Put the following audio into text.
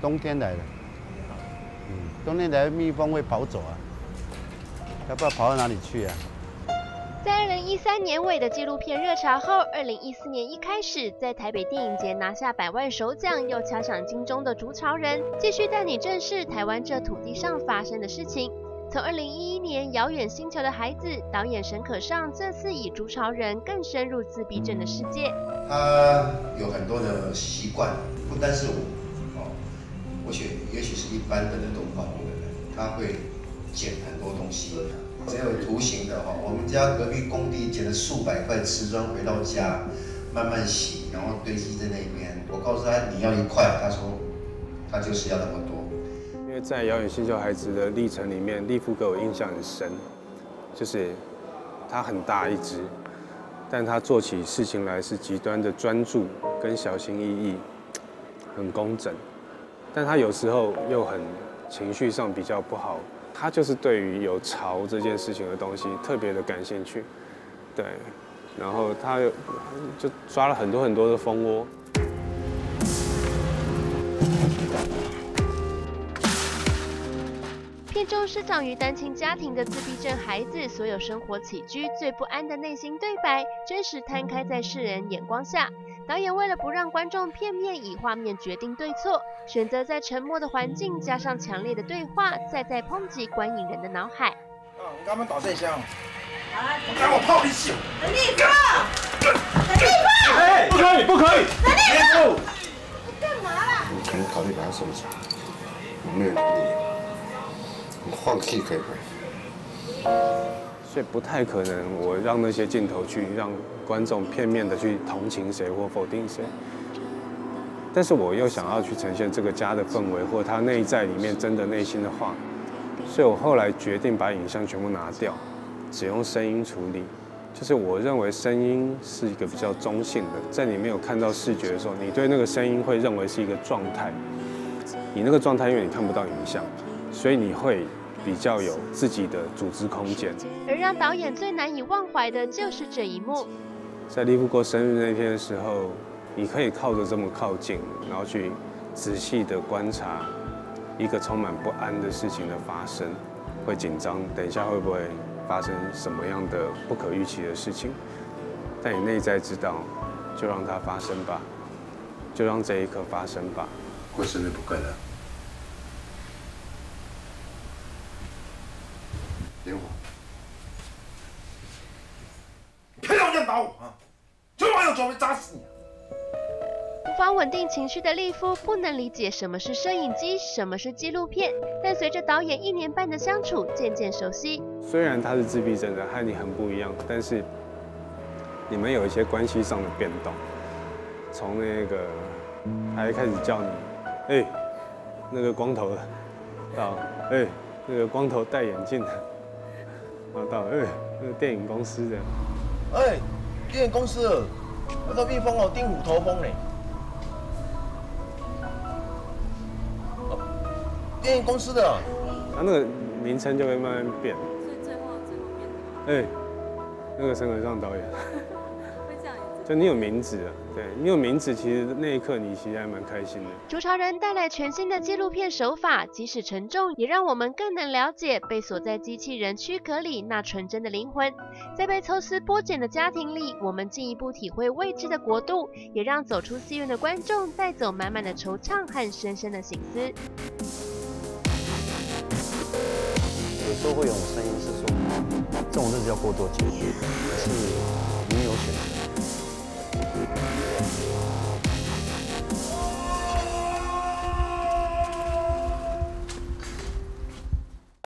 冬天来的。冬天来蜜蜂会跑走啊，要不知道跑到哪里去啊？ 在2013年尾的纪录片热潮后，2014年一开始在台北电影节拿下100万首奖，又敲响金钟的竹巢人，继续带你正视台湾这土地上发生的事情。从2011年《遥远星球的孩子》，导演沈可尚这次以竹巢人更深入自闭症的世界。 他有很多的习惯，不单是我，也许是一般的动保护的人，他会捡很多东西。只有图形的我们家隔壁工地捡了数百块瓷砖回到家，慢慢洗，然后堆积在那边。我告诉他你要1块，他说他就是要那么多。 因为在《遥远星球孩子》的历程里面，利夫给我印象很深，就是他很大一只，但他做起事情来是极端的专注跟小心翼翼，很工整，但他有时候又很情绪上比较不好。他就是对于有巢这件事情的东西特别的感兴趣，对，然后他就抓了很多的蜂窝。 片中生长于单亲家庭的自闭症孩子，所有生活起居最不安的内心对白，真实摊开在世人眼光下。导演为了不让观众片面以画面决定对错，选择在沉默的环境加上强烈的对话，再抨击观影人的脑海。 你刚刚打这箱， 我赶我泡一宿。陈立峰， 哎，不可以，不可以！ 陈立峰， 你干嘛啦？ 你可以考虑把它收起来，我没有能力，你放弃可以不可以？ 所以不太可能，我让那些镜头去让观众片面的去同情谁或否定谁。但是我又想要去呈现这个家的氛围，或他内在里面真的内心的话，所以我后来决定把影像全部拿掉，只用声音处理。就是我认为声音是一个比较中性的，在你没有看到视觉的时候，你对那个声音会认为是一个状态。你那个状态，因为你看不到影像，所以你会比较有自己的组织空间。 而让导演最难以忘怀的就是这一幕。 在利夫过生日那天的时候，你可以靠着这么靠近，然后去仔细的观察一个充满不安的事情的发生，会紧张，等一下会不会发生什么样的不可预期的事情？但你内在知道，就让它发生吧，就让这一刻发生吧。 过生日不可能。 连我， 偏要这样打我啊！就我有准备砸死你！ 无法稳定情绪的利夫不能理解什么是摄影机，什么是纪录片，但随着导演1年半的相处，渐渐熟悉。 虽然他是自闭症的，和你很不一样，但是你们有一些关系上的变动。从那个他一开始叫你，哎，那个光头的，到哎，那个光头戴眼镜的，然后到哎，那个电影公司的， 哎，电影公司，那个蜜蜂叮虎头蜂呢？电影公司的， 他那个名称就会慢慢变。 所以最后变成哎，那个沈可尚导演， 会这样。 就你有名字啊，对你有名字，其实那一刻你其实还蛮开心的。 竹巢人带来全新的纪录片手法，即使沉重，也让我们更能了解被锁在机器人躯壳里那纯真的灵魂。在被抽丝剥茧的家庭里，我们进一步体会未知的国度，也让走出戏院的观众带走满满的惆怅和深深的省思。 有时候会有种声音是说，这种日子要过多久？可是你有选择。